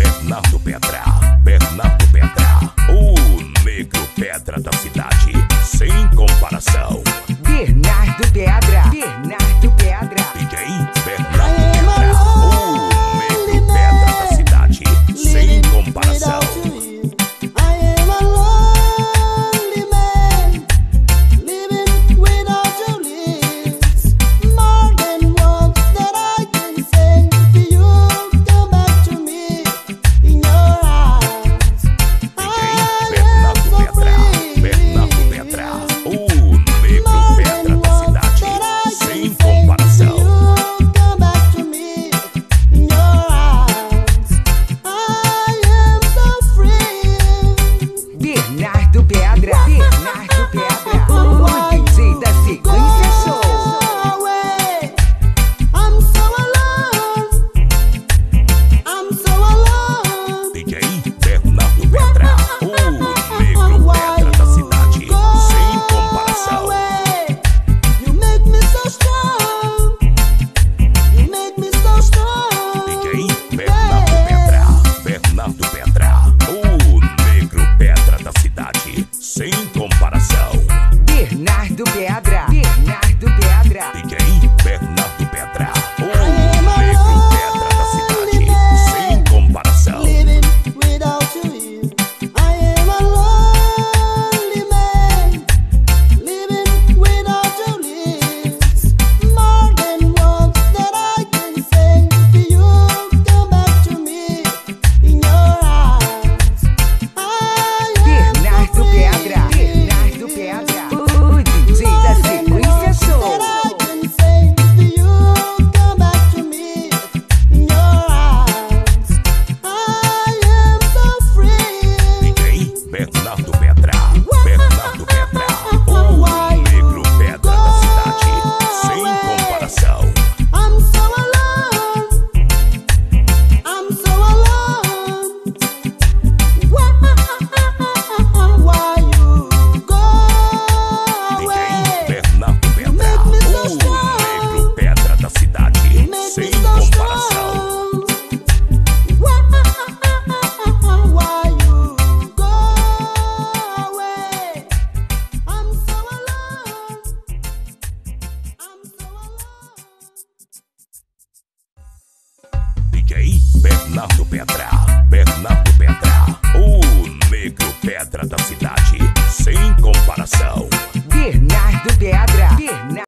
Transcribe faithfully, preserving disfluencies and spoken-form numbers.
Bernardo Pedra, Bernardo Pedra, o negro pedra da cidade, sem comparação. Bernardo Pedra, Bernardo Pedra, D J Bernardo Pedra, o negro pedra da cidade, sem comparação. Bernardo Pedra, Bernardo Pedra, o D J da Sequência Show. D J Bernardo Pedra, o negro pedra da cidade, sem comparação. D J Bernardo Pedra, Bernardo Pedra, o negro pedra da cidade, sem comparação. Bernardo Pedra, Bernardo Pedra, D J Bernardo Pedra, o negro pedra da cidade, sem comparação. Bernardo Pedra, Bernardo Pedra, o D J da Sequência Show. D J Bernardo Pedra, Bernardo Pedra, o negro pedra da cidade, sem comparação. D J Bernardo Pedra, o negro pedra da cidade, sem comparação. D J Bernardo Pedra, Bernardo Pedra, o negro pedra da cidade, sem comparação. Bernardo Pedra, Bernardo